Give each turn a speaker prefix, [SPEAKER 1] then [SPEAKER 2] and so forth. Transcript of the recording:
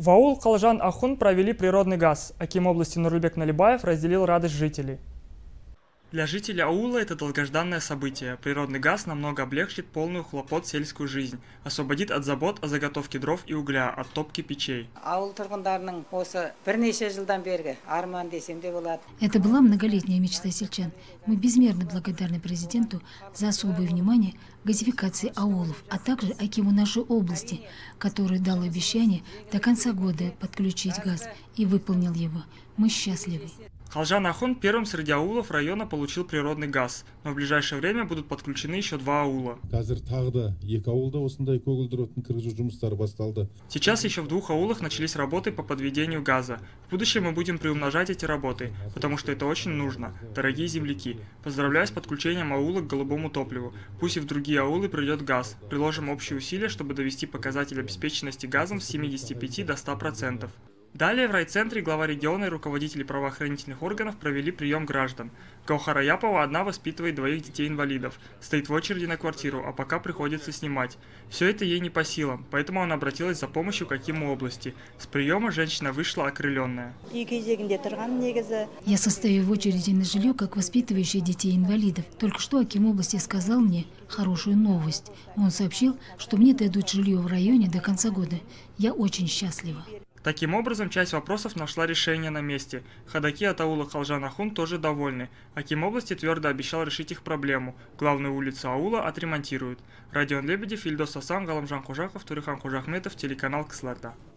[SPEAKER 1] В аул Калжан-Ахун провели природный газ. Аким области Нурлыбек Налибаев разделил радость жителей. Для жителей аула это долгожданное событие. Природный газ намного облегчит полную хлопот сельскую жизнь, освободит от забот о заготовке дров и угля, от топки печей.
[SPEAKER 2] Это была многолетняя мечта сельчан. Мы безмерно благодарны президенту за особое внимание к газификации аулов, а также акиму нашей области, который дал обещание до конца года подключить газ и выполнил его. Мы счастливы.
[SPEAKER 1] Калжан-Ахун первым среди аулов района получил природный газ, но в ближайшее время будут подключены еще 2 аула. Сейчас еще в 2 аулах начались работы по подведению газа. В будущем мы будем приумножать эти работы, потому что это очень нужно. Дорогие земляки, поздравляю с подключением аула к голубому топливу. Пусть и в другие аулы придет газ. Приложим общие усилия, чтобы довести показатель обеспеченности газом с 75 до 100%. Далее в райцентре глава региона и руководители правоохранительных органов провели прием граждан. Гаухара Япова одна воспитывает 2 детей-инвалидов, стоит в очереди на квартиру, а пока приходится снимать. Все это ей не по силам, поэтому она обратилась за помощью к акиму области. С приема женщина вышла окрыленная.
[SPEAKER 2] Я состою в очереди на жилье, как воспитывающая детей-инвалидов. Только что аким области сказал мне хорошую новость. Он сообщил, что мне дадут жилье в районе до конца года. Я очень счастлива.
[SPEAKER 1] Таким образом, часть вопросов нашла решение на месте. Ходаки от аула Калжан-Ахун тоже довольны. Аким области твердо обещал решить их проблему. Главную улицу аула отремонтируют. Родион Лебедев, Ильдос Асан, Галамжан Кужаков, Турихан Кужахметов, телеканал Кысларда.